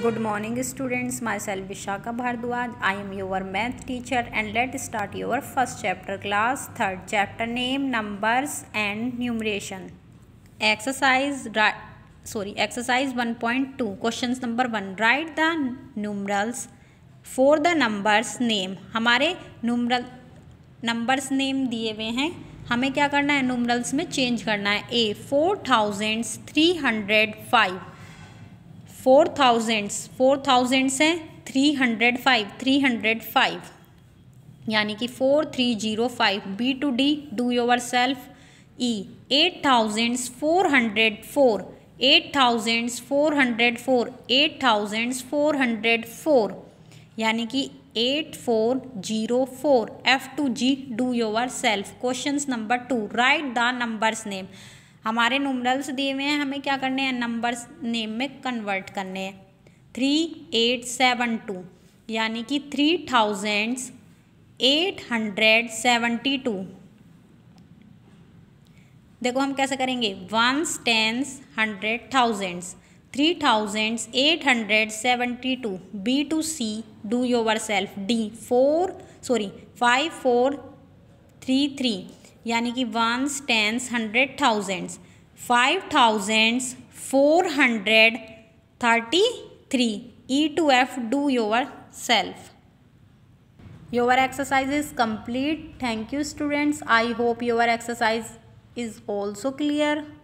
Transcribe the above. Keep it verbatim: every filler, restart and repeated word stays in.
Good morning students, myself Vishaka Bhardwaj. I am your math teacher and let's start your first chapter class, third chapter name, numbers and numeration. Exercise, sorry, exercise one point two, questions number one. Write the numerals for the numbers name. हमारे numeral numbers name दिए हुए हैं, हमें क्या करना है, numerals में change करना है. A four thousand three hundred five. Four thousands four thousands हैं three hundred five three hundred five यानी कि four three zero five. B to D do yourself. E eight thousands four hundred four eight thousands four hundred four eight thousands four hundred four यानी कि eight four zero four. F to G do yourself. Question number two. Write the numbers name. हमारे numerals दिए हुए हैं, हमें क्या करने हैं, नंबर्स नेम में कन्वर्ट करने हैं. थ्री एट सेवन टू यानी कि three thousands eight hundred seventy two. देखो हम कैसे करेंगे, ones tens hundred thousands three thousands eight hundred seventy two. B to C do yourself. D four sorry five four three three यानी कि ones tens hundred thousands five thousands four hundred thirty three. E to F do yourself. Your exercise is complete. Thank you students. I hope your exercise is also clear.